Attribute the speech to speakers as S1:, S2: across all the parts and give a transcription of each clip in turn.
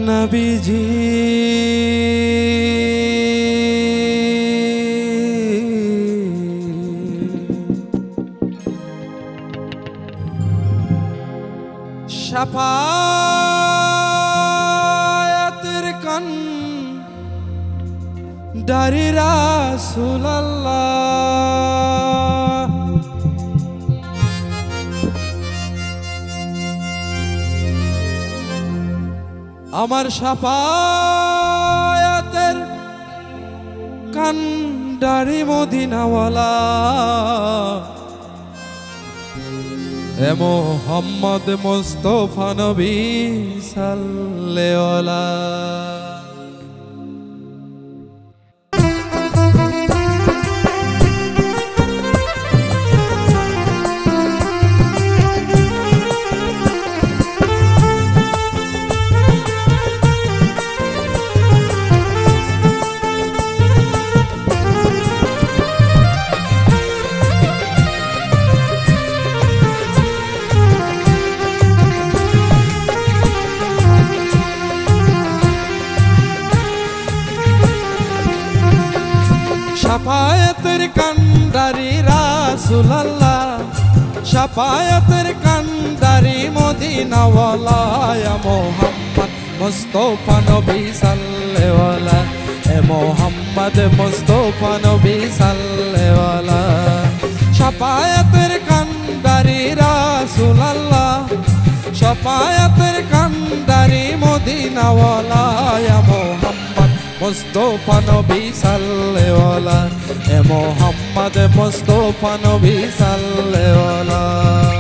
S1: নবীজি শাফায়াতের কান্ডারি রাসূলুল্লাহ আমার শাফায়াতের কান্ডারি মদিনাওয়ালা এ মোহাম্মদ মুস্তাফা নবী সাল্লাল্লাহু আলাইহি শাফায়াতের কান্ডারি রাসূলুল্লাহ শাফায়াতের কান্ডারি মদিনাওয়ালা ইয়া মুহাম্মদ মুস্তাফা নবী সাল্লাল্লাহু আলাইহি এ মুহাম্মদ মুস্তাফা নবী সাল্লাল্লাহু আলাইহি শাফায়াতের কান্ডারি রাসূলুল্লাহ শাফায়াতের কান্ডারি মদিনাওয়ালা ইয়া মুহাম্মদ মুস্তাফা নবী সাল্লাল্লাহু আলাইহি এ মুহাম্মদ মুস্তাফা নবী সাল্লাল্লাহু আলাইহি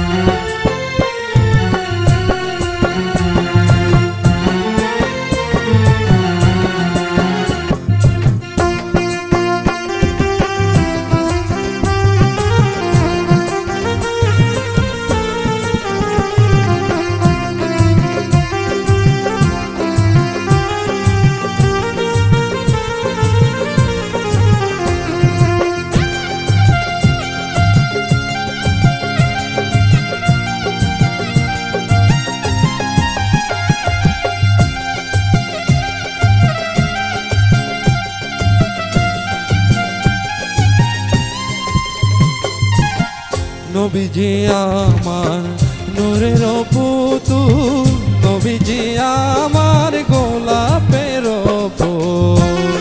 S1: নবীজি আমার নূরের পুতুল নবীজি আমার গোলাপের ফুল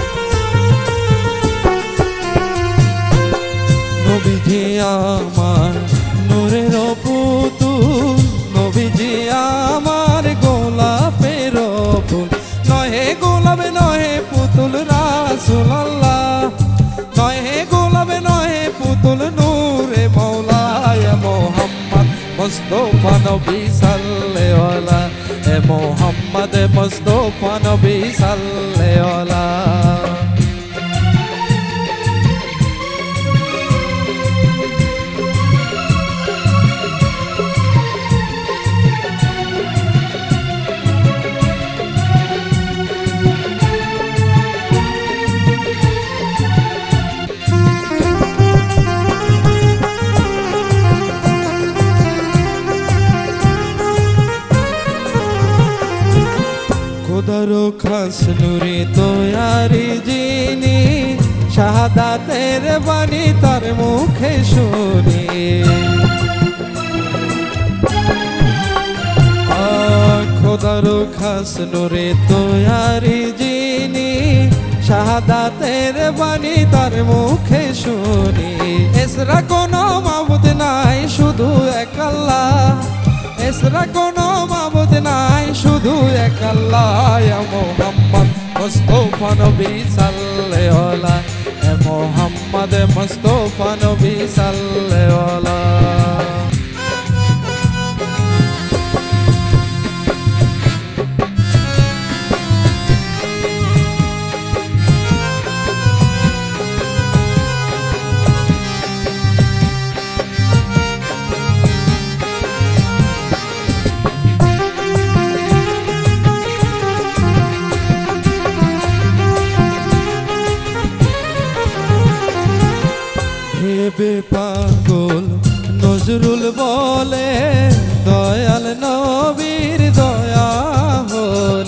S1: নবীজি আমার নূরের পুতুল নবীজি আমার গোলাপের ফুল নহে গোলাপ নহে পুতুল রাসূলুল্লাহ নহে গোলাপ নহে পুতুল নূরে মৌলা মোহাম্মদ মুস্তাফা নবী সাল্লাল্লাহু আলাইহি এ মোহাম্মদ মুস্তাফা নবী সাল্লাল্লাহু আলাইহি খোদারো খাস নূরে তৈয়ারি যিনি শাহাদাতের বাণী তার মুখে শুনি খোদারো খাস নূরে তৈয়ারি যিনি শাহাদাতের বাণী তার মুখে শুনি এসরা কোনো মাবুদ নাই শুধু এক আল্লাহ এসরা কোনো মাবুদ নাই শুধু এক আল্লাহ ইয়া মুহাম্মদ মুস্তাফা নবী সাল্লাল্লাহু আলাইহি এ মুহাম্মদ মুস্তাফা নবী সাল্লাল্লাহু আলাইহি ভেবে পাগল নজরুল বলে দয়াল নবীর দয়া হলে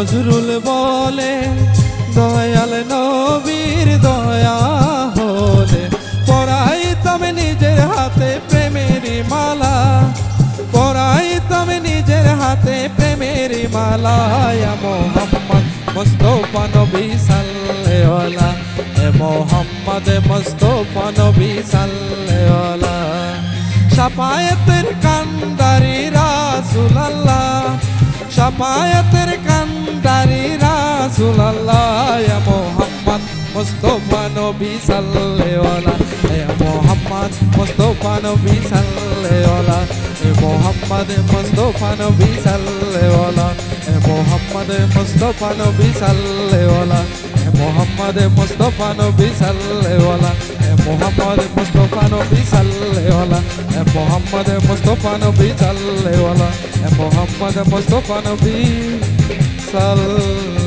S1: নজরুল বলে দয়াল নবীর দয়া হলে পরাইতাম নিজের হাতে প্রেমের মালা, পরাইতাম নিজের হাতে প্রেমের মালা। ইয়া মোহাম্মদ মুস্তাফা নবী সাল্লাল্লাহু আলাইহি মোহাম্মদ মুস্তাফা নবী সাল্লাল্লাহু আলাইহি শাফায়াতের কান্ডারি রাসূলুল্লাহ, শাফায়াতের কান্ডারি রাসূলুল্লাহ। ইয়া মোহাম্মদ মুস্তাফা নবী সাল্লাল্লাহু আলাইহি ইয়া মোহাম্মদ মুস্তাফা নবী সাল্লাল্লাহু আলাইহি মোহাম্মদ মুস্তাফা নবী সাল্লাল্লাহু আলাইহি মোহাম্মদ মুস্তাফা নবী সাল্লাল্লাহু আলাইহি মোহাম্মদ মুস্তাফা নবী সাল্লাল্লাহু আলাইহি মোহাম্মদ মুস্তাফা নবী সাল্লাল্লাহু আলাইহি মোহাম্মদ মুস্তাফা নবী সাল্লাল্লাহু আলাইহি মোহাম্মদ মুস্তাফা নবী সাল্লাল্লাহু